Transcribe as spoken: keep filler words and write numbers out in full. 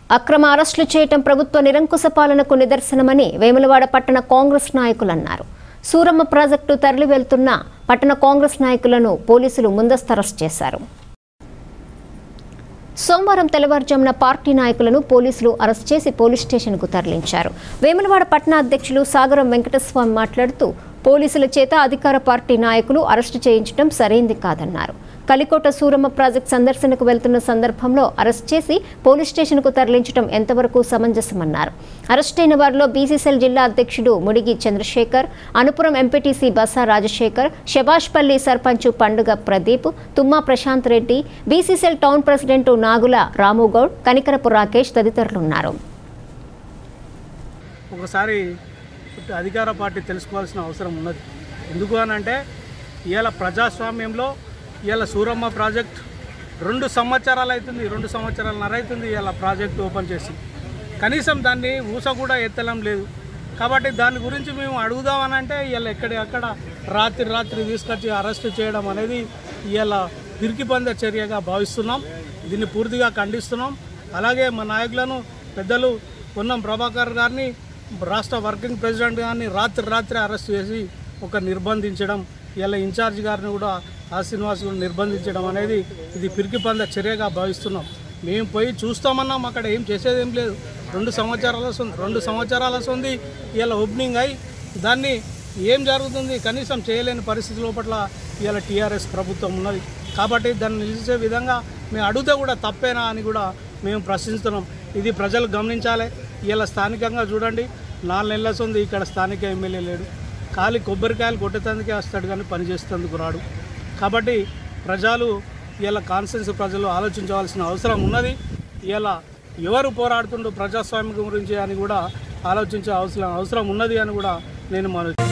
అక్రమ అరెస్టులు చేయటం ప్రభుత్వ నిరంకుశ పాలనకు నిదర్శనమని వేములవాడ పట్టణ కాంగ్రెస్ నాయకులు అన్నారు. సూరమ్మ ప్రాజెక్టు తరలి వెళ్తున్న పట్టణ కాంగ్రెస్ నాయకులను పోలీసులు ముందస్తు అరెస్ట్ చేశారు. సోమవారం తెల్లవారుజామున పార్టీ నాయకులను పోలీసులు అరెస్ట్ చేసి పోలీస్ స్టేషన్కు తరలించారు. వేములవాడ పట్టణ అధ్యక్షులు సాగరం వెంకటస్వామి మాట్లాడుతూ పోలీసుల చేత అధికార పార్టీ నాయకులు అరెస్టు చేయించడం సరైంది కాదన్నారు. కలికోట సూరమ్మ ప్రాజెక్టు సందర్శనకు వెళ్తున్న సందర్భంలో అరెస్ట్ చేసి పోలీస్ స్టేషన్కు తరలించడం ఎంతవరకు సమంజసమన్నారు. అరెస్టైన వారిలో బీసీసీఎల్ జిల్లా అధ్యక్షుడు Mudigi Chandrashekar, Anupuram MPTC Basa Rajashekar, Shabashpalli sarpanch Panduga Pradeep, Thumma Prashanth Reddy, BCCL town president Nagula Ramugoud, Kanikarapu Rakesh తదితరులున్నారు. ఒకసారి అధికార పార్టీ తెలుసుకోవాల్సిన అవసరం ఉన్నది. ఎందుకు అనంటే ఇవాళ ప్రజాస్వామ్యంలో ఇవాళ సూరమ్మ ప్రాజెక్ట్ రెండు సంవత్సరాలు అవుతుంది రెండు సంవత్సరాలు నరైతుంది ఇవాళ ప్రాజెక్ట్ ఓపెన్ చేసి కనీసం దాన్ని ఊస కూడా ఎత్తలం లేదు. కాబట్టి దాని గురించి మేము అడుగుదామనంటే ఇవాళ ఎక్కడెక్కడ రాత్రి రాత్రి తీసుకొచ్చి అరెస్ట్ చేయడం అనేది ఇవాళ పిరికిపంద చర్యగా భావిస్తున్నాం. దీన్ని పూర్తిగా ఖండిస్తున్నాం. అలాగే మా నాయకులను పెద్దలు పొన్నం ప్రభాకర్ గారిని, రాష్ట్ర వర్కింగ్ ప్రెసిడెంట్ గారిని రాత్రి రాత్రి అరెస్ట్ చేసి ఒక నిర్బంధించడం, ఇలా ఇన్ఛార్జ్ గారిని కూడా ఆ శ్రీనివాస్ కూడా నిర్బంధించడం అనేది ఇది పిరికిపంద చర్యగా భావిస్తున్నాం. మేము పోయి చూస్తామన్నాం, అక్కడ ఏం చేసేది ఏం లేదు. రెండు సంవత్సరాల రెండు సంవత్సరాల సొంది ఇలా ఓపెనింగ్ అయి దాన్ని ఏం జరుగుతుంది కనీసం చేయలేని పరిస్థితి లోపల ఇలా టీఆర్ఎస్ ప్రభుత్వం ఉన్నది. కాబట్టి దాన్ని నిలిచే విధంగా మేము అడిగితే కూడా తప్పేనా అని కూడా మేము ప్రశ్నిస్తున్నాం. ఇది ప్రజలు గమనించాలి. ఇలా స్థానికంగా చూడండి, నాలుగు నెలల సొంది ఇక్కడ స్థానిక ఎమ్మెల్యే లేడు. ఖాళీ కొబ్బరికాయలు కొట్టేందుకే వస్తాడు కానీ పనిచేసేందుకు రాడు. కాబట్టి ప్రజలు ఇలా కాన్స్టిట్యూన్సీ ప్రజలు ఆలోచించవలసిన అవసరం ఉన్నది. ఇలా ఎవరు పోరాడుతుండో ప్రజాస్వామ్యం గురించి అని కూడా ఆలోచించే అవసరం అవసరం ఉన్నది అని కూడా నేను మన